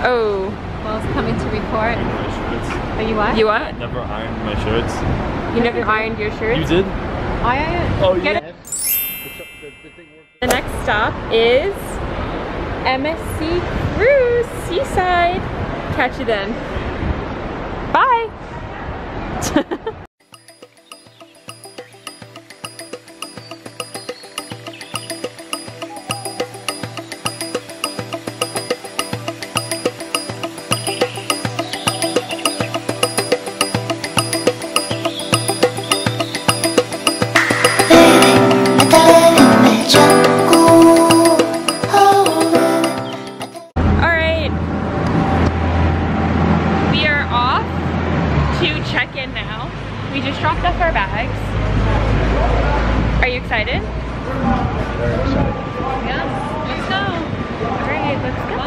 Oh. Will's coming to record. My shirts. Are you what? You what? Never ironed my shirts. You never ironed your shirts? You did? I ironed. Oh, Get yeah. it. The next stop is MSC Cruise, Seaside. Catch you then. Bye. Check-in now. We just dropped off our bags. Are you excited? Very excited. Yes, let's go. All right, let's go.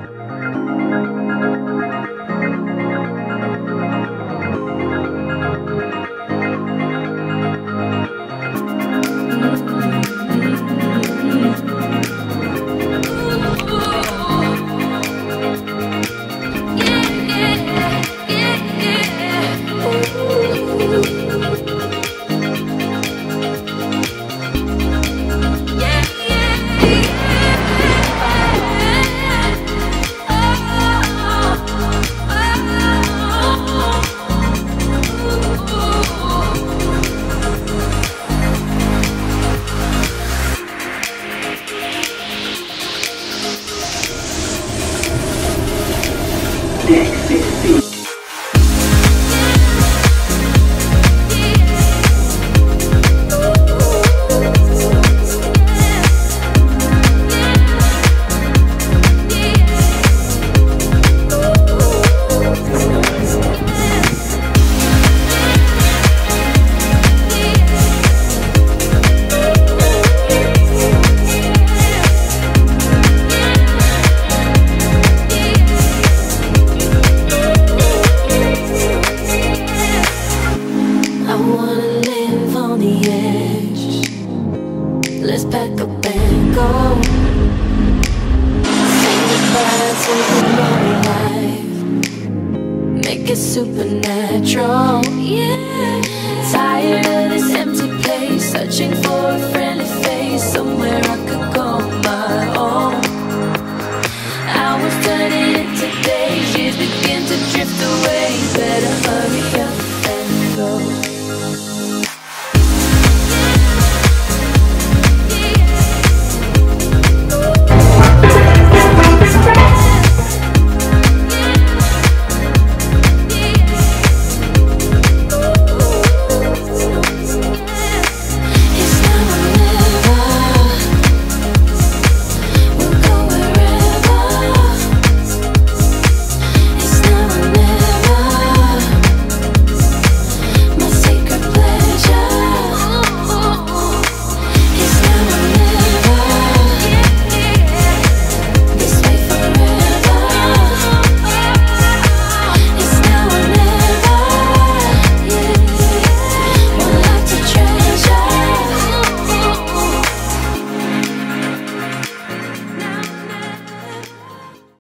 Let's pack up and go. Say goodbye to the lonely life. Make it supernatural. Yeah. Tired of this empty place, searching for a friendly face, somewhere I could call my own. Hours turning into days, years begin to drift away.